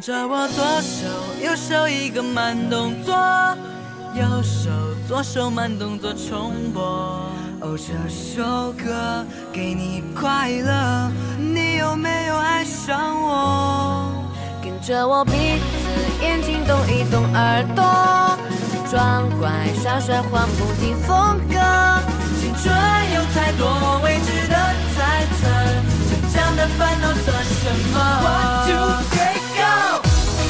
跟着我左手右手一个慢动作，右手左手慢动作重播。哦，这首歌给你快乐，你有没有爱上我？ 跟着我鼻子眼睛动一动，耳朵装乖耍帅换不停风格。 青春有太多未知的猜测，成长的烦恼算什么 ？One two three go！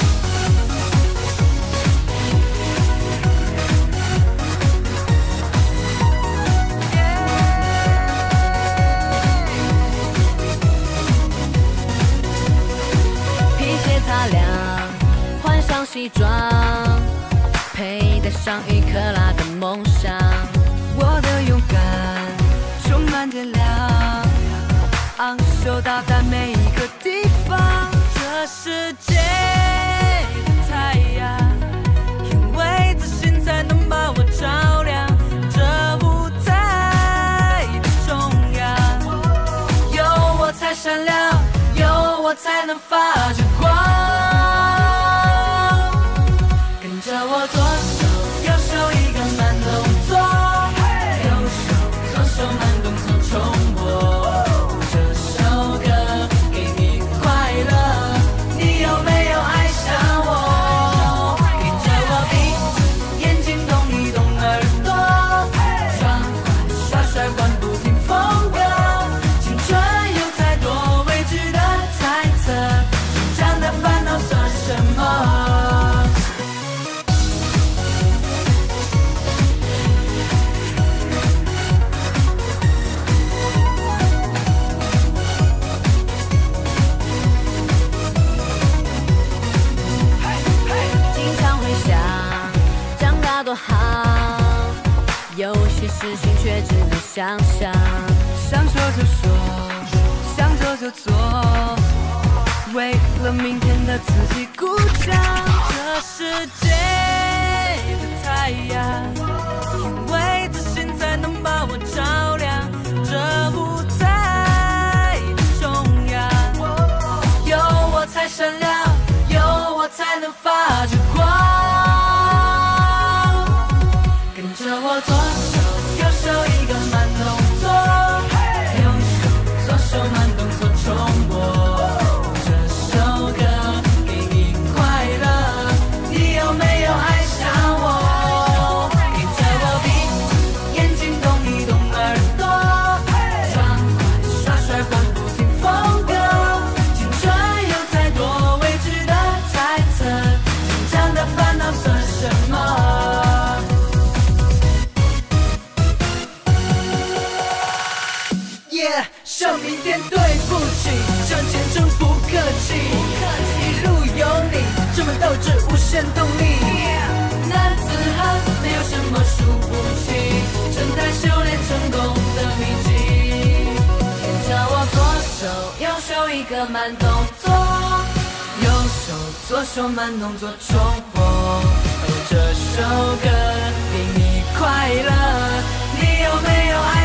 皮鞋擦亮，换上西装，佩戴上1克拉的梦想。 我的勇敢充满电量，昂首到达每一个地方。这世界的太阳，因为自信才能把我照亮。这舞台的中央，有我才闪亮，有我才能发着光。跟着我左手右手一个慢动作，右手左手慢动作重播。这首歌给你快乐，你有没有爱上我？跟着我鼻子眼睛动一动，耳朵装乖耍帅换不停风格。青春有太多未知的猜测，成长的烦恼算什么？ 多好，有些事情却只能想象。 想说就说，想做就做，为了明天的自己鼓掌。这世界的太阳，因为自信才能把我照亮。这舞台的中央，有我才闪亮，有我才能发着光。跟着我左手右手一个慢动作，右手左手慢动作重播。这首歌给你快乐，你有没有爱上我？跟着我鼻子眼睛动一动，耳朵装乖耍帅换不停风格。青春有太多未知的猜测，成长的烦恼算什么？向明天对不起，向前程不客气，一路有你，这么斗志无限动力。男子汉没有什么输不起，正在修炼成功的秘籍。跟着我左手右手一个慢动作，右手左手慢动作重播。哦，这首歌给你快乐，你有没有爱？